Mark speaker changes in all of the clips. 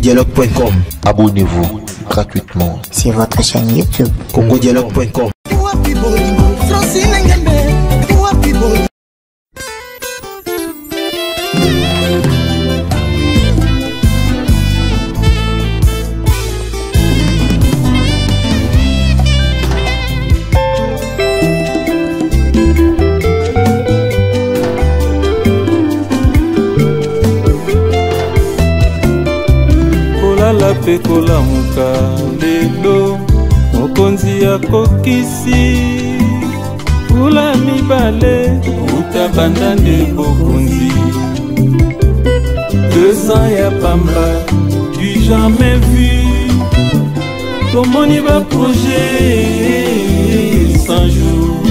Speaker 1: congodialogue.com.
Speaker 2: Abonnez-vous gratuitement
Speaker 3: sur votre chaîne YouTube
Speaker 1: congodialogue.com.
Speaker 4: Pe kolamuka lelo mokonzi ya kokisi pula mibale utabanda nde bokonzi 2 ans ya pamba du jamais vu tomoni ba projet 100 jours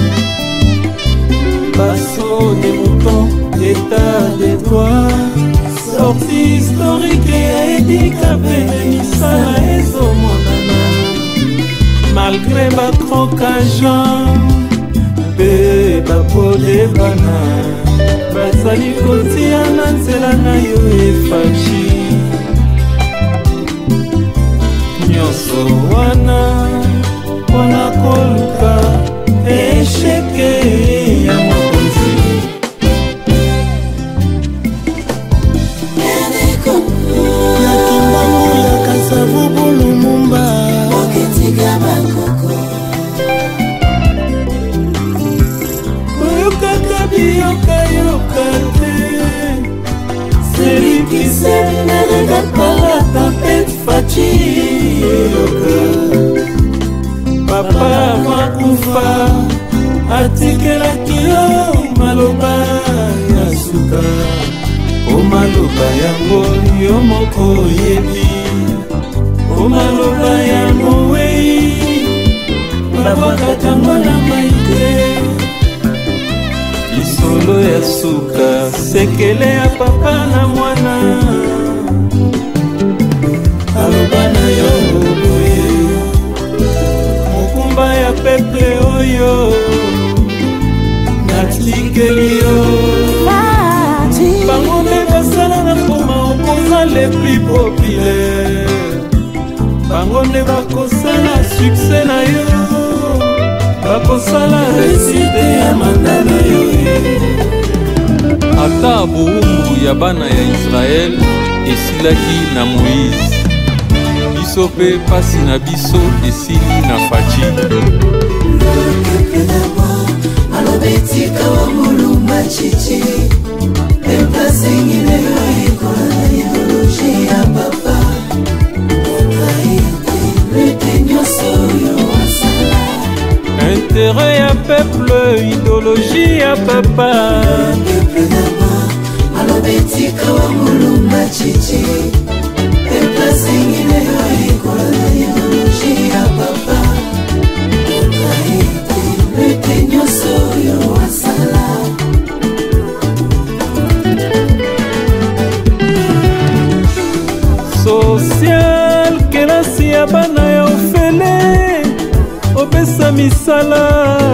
Speaker 4: passo des moutons état des droits sortie historique ya edikabe misala ezomonana malgré bakrokagent mpe bapodebana bazali kotia na nzela na yo efaci nyonso wana mpona koluka esheke ya mokonzi celui qui sait ne regarde pas la tempête fatigue. Papa makufa atikelaki yo maloba ya suka o maloba yango yo moko yebi o maloba ya mowei babwakatango na maite isolo ya suka sekele ya papa na mwana aloba na yo boye mokumba ya peple oyo natikeli yo bango mpe basala na koma opoza le plus populaire bango nde bakosala sukse na yo bakosala resite ya manda na yo ata bowumbu ya bana ya Israel esilaki na Moïse biso mpe pasi na biso esili na faci alobetika wa mulumba chichi empasengile yo ekola na ideologie ya papa intérêt ya peuple, idéologie ya papa alobetika wa mulumba chichi empasengile yo ekola na ideologie ya papa lute nyonso yo wasala social kelasi ya bana ya ofele opesa misala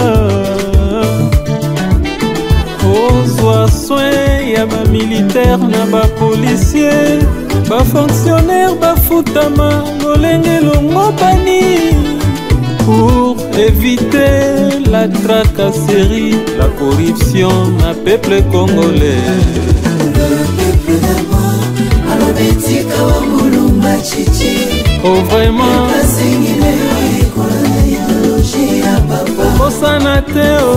Speaker 4: ozwa soin ya bamilitaire na bapolisier bafonctionnaire bafutama lolenge longobani pour éviter la tracasserie la corruption na peuple congolais alobetika wa mulumba chichi oh vraiment okosana te o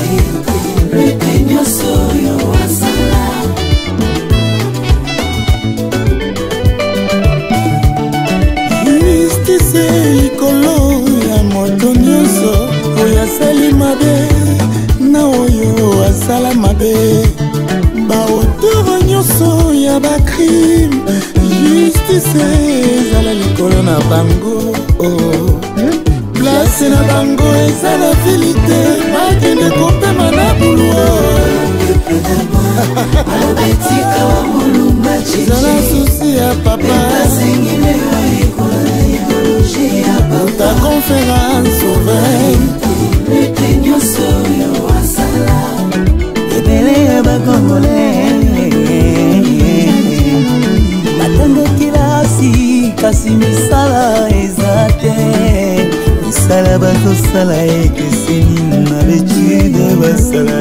Speaker 5: justice likolo ya moto nyonso oyo asali mabe na oyo asala mabe baotoro nyonso ya bacrime justice ezala likolo na bango place na bango eza na vilite bakende kopema na buluo ezala susi ya papa ta conférence souveraine ebele ya bakongole batango kilasi
Speaker 3: kasi misala eza te misala bazosala ekeseni na betude basala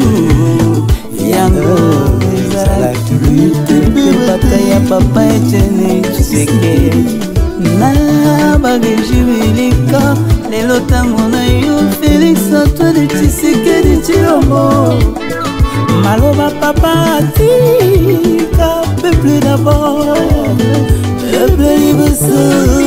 Speaker 3: yango ezala tulute pe papa ya papa Etienne Tshisekedi na bagejibilika lelo ntango na yo Félix Antoine Tshisekedi Tshilombo maloba papa atika peuple d'abord peuple liboso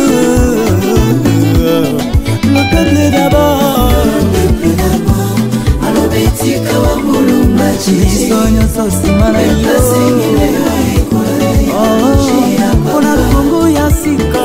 Speaker 3: le peuple d'abord maloba etika wa mulumba chisonyo sosima na yo mpona kongo ya sika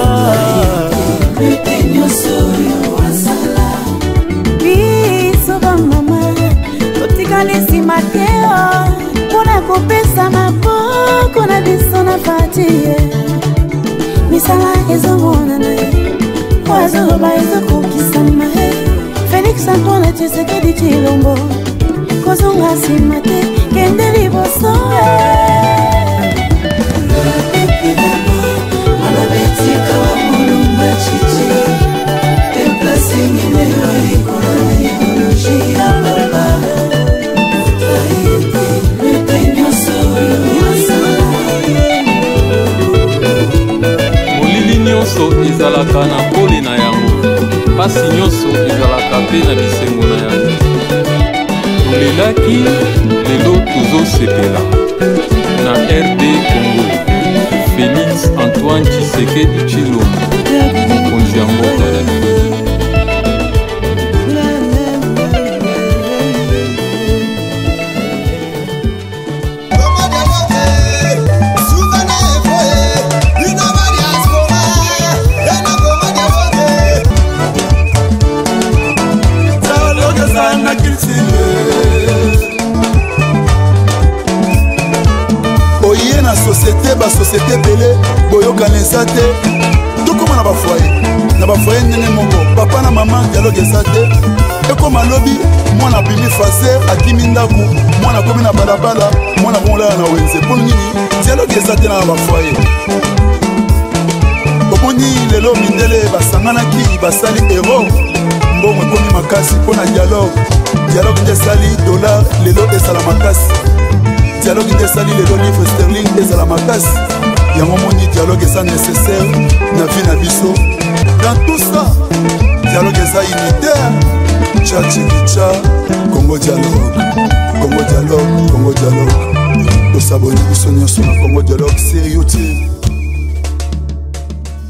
Speaker 3: biso bamama totikali nsima te mpona kopesa maboko na biso na fatie misala ezomonana oazoloba ezokokisama Félix Antoine Tshisekedi Tshilombo kozonga nsima te kende liboso
Speaker 4: molili nyonso ezalaka na pole na yango pasi nyonso ezalaka mpe na bisengo na yango tolelaki lelo tozosepela na RD Congo Félix Antoine Tshisekedi Tshilombo mokonzi ya mboka
Speaker 6: oye na société basociété bele boyokana eza te tokóma na bafoye ndenge moko papa na mama dialogue eza te ekóma lobi mwana abimi faser akimi ndako mwana akomi na balabala mwana komolala na wenze mpo nini dialogue eza te na bafoye omoni lelo mindele basanganaki basali ero mbongo ekomi makasi mpo na dialogue nde esali dollar lelo ezala makasi dialogue nde esali lelo livre sterling ezala makasi yango moni dialogue eza nécessaire na vie na biso dans tout ça dialogue eza unitaire tchachikicha Congo dialogue Congo dialogue Congo dialogue tosaboni biso nyonso na Congo dialogue sur YouTube.